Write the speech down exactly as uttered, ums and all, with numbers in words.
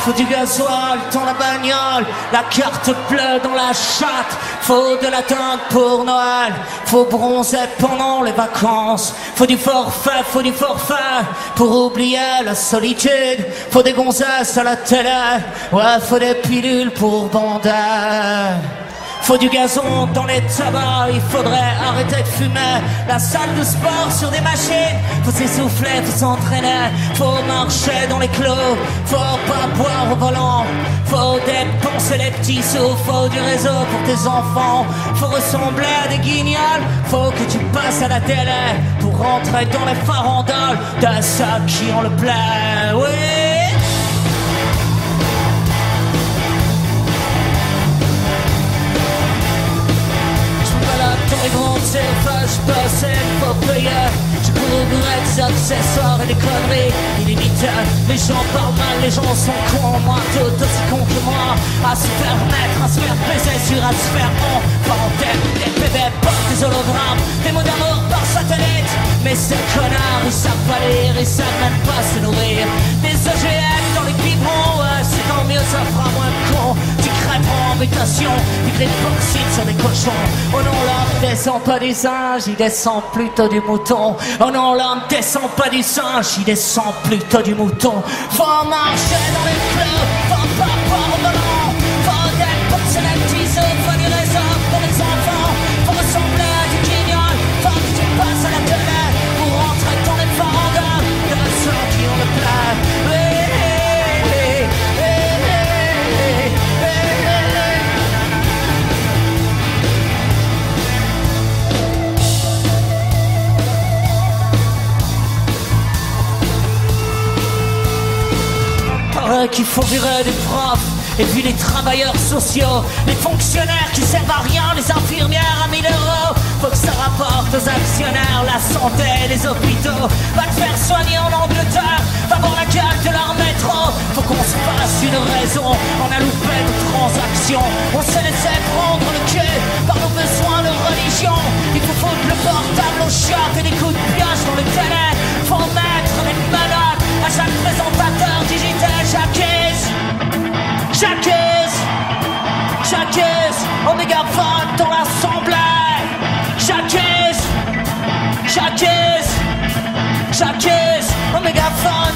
faut du gasoil dans la bagnole, la carte bleue dans la chatte, faut de la teinte pour Noël, faut bronzer pendant les vacances, faut du forfait, faut du forfait pour oublier la solitude, faut des gonzesses à la télé, ouais, faut des pilules pour bander. Faut du gazon dans les tabacs, il faudrait arrêter de fumer. La salle de sport sur des machines, faut s'essouffler, faut s'entraîner. Faut marcher dans les clos, faut pas boire au volant. Faut dépenser les petits sous, faut du réseau pour tes enfants. Faut ressembler à des guignols, faut que tu passes à la télé pour rentrer dans les farandoles de ceux qui ont le plein, oui. Dans les grandes surfaces, je passais, faut payer. Je couvrais des accessoires et des conneries illimitées. Les gens parlent mal, les gens sont cons, moi tout aussi con que moi. À se faire mettre, à se faire baiser sur à se faire on. Bordel, des bébés portent des hologrammes, des mots d'amour par satellite. Mais ces connards, ils savent pas lire, ils savent même pas se nourrir. Des O G M dans les biberons, ouais, c'est tant mieux, ça fera moins de cons. Tu crèves en mutation, du grille bauxite sur des cochons. Oh non, l'homme descend pas du singe, il descend plutôt du mouton. Oh non, l'homme descend pas du singe, il descend plutôt du mouton. Faut marcher dans les clubs, faut pas boire au volant. Faut dépenser les petits sous, faut du réseau pour les enfants. Faut ressembler à du guignol, faut que tu passes à la télé pour rentrer dans les farandoles de ceux qui ont le plein. Oui, oui, oui, oui, oui. Paraît qu'il faut virer des profs, et puis les travailleurs sociaux, les fonctionnaires qui servent à rien, les infirmières à mille euros. Faut que ça rapporte aux actionnaires la santé, les hôpitaux. Va te faire soigner en Angleterre, va voir la gueule de leur métro. Faut qu'on se fasse une raison, on a loupé nos transactions. On s'est laissé prendre le cul par nos besoins de religion. Il faut foutre le portable au chiottes et des coups de pioche dans le télé. Faut mettre les menottes à chaque présentateur digital. J'accuse, j'accuse, j'accuse au mégaphone dans l'assemblée. J'accuse, j'accuse, j'accuse au mégaphone